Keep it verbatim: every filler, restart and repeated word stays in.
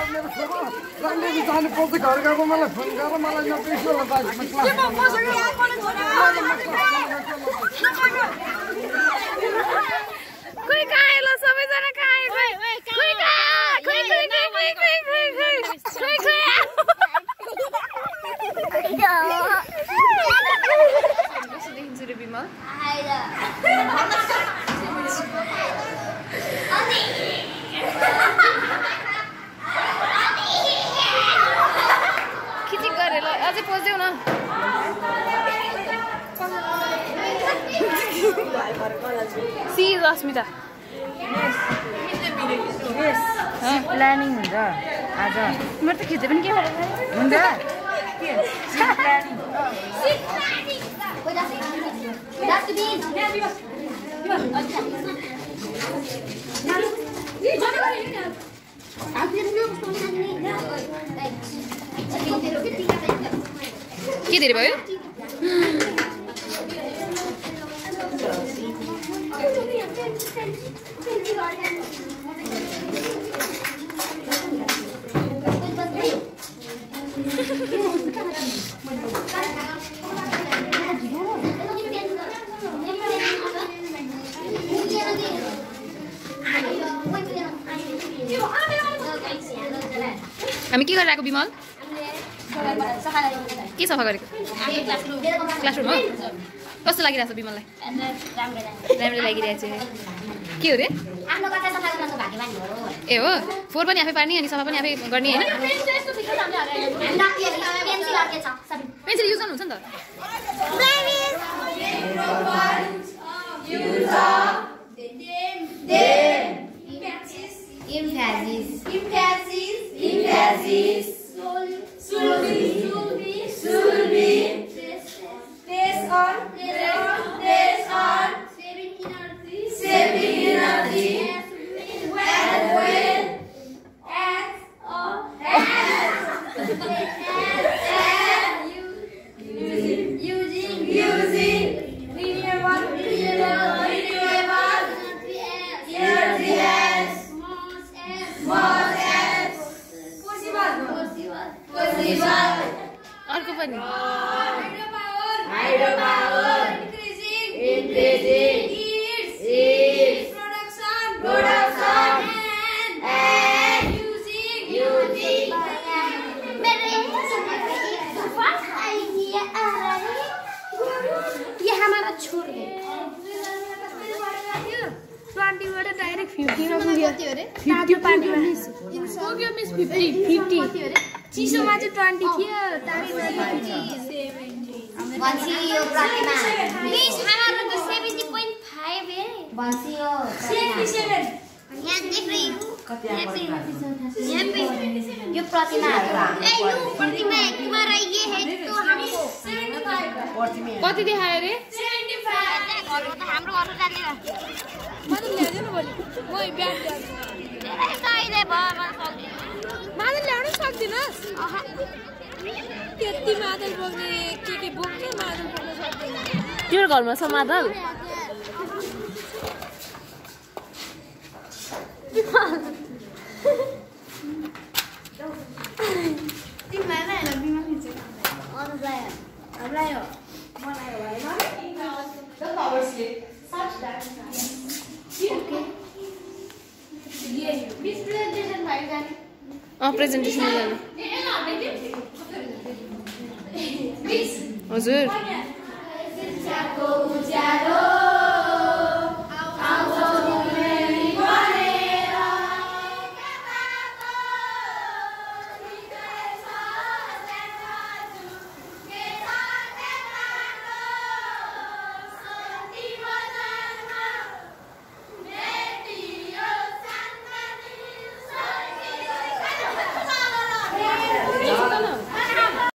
खोइ कहाँ ल सबैजना कहाँ आयो खोइ खोइ कहाँ खोइ खोइ खोइ खोइ खोइ खोइ खोइ खोइ कस्तो देखिन्छ रे बिमल खिचिक गरे ल अझै पोज्देऊ न सी रश्मिता प्लानिङ हुन्छ आज मेरो त खिच्दै पनि के हुन्छ के धेरै भयो हामी के गरिरहेको बिमल के सफा गरेको क्लासरुम हो कस्तो लागिरहेछ बिमललाई राम्रो लागिरहेछ के हो रे ए हो फोहोर पनि आफै पार्ने अनि सफा पनि आफै गर्ने होइन पेन्सिल युज गर्नुहुन्छ नि त Emphasis. Emphasis. Emphasis. Should be. Should be. Place on. Place on. Saving energy. Saving energy. When. When. As. Or. As. Using. Using. Using. Renewable. Renewable. Renewable. Energy. अर्को पनि डाइरेक्ट फिफ्टी फिफ्टी फिफ्टी चिसोमा चाहिँ twenty थियो यो प्रतिमाहरु कति देखायो रे हाम्रो घर जाने मादल ल्याउँदैन भोलि म ब्याग मादल ल्याउन सक्दिनस् त्यति मादल बोक्ने के के बोक्ने मादल बोक्न सक्दैन तिम्रो घरमा छ मादल अँ प्रेजेन्टेसन गर्नु हजुर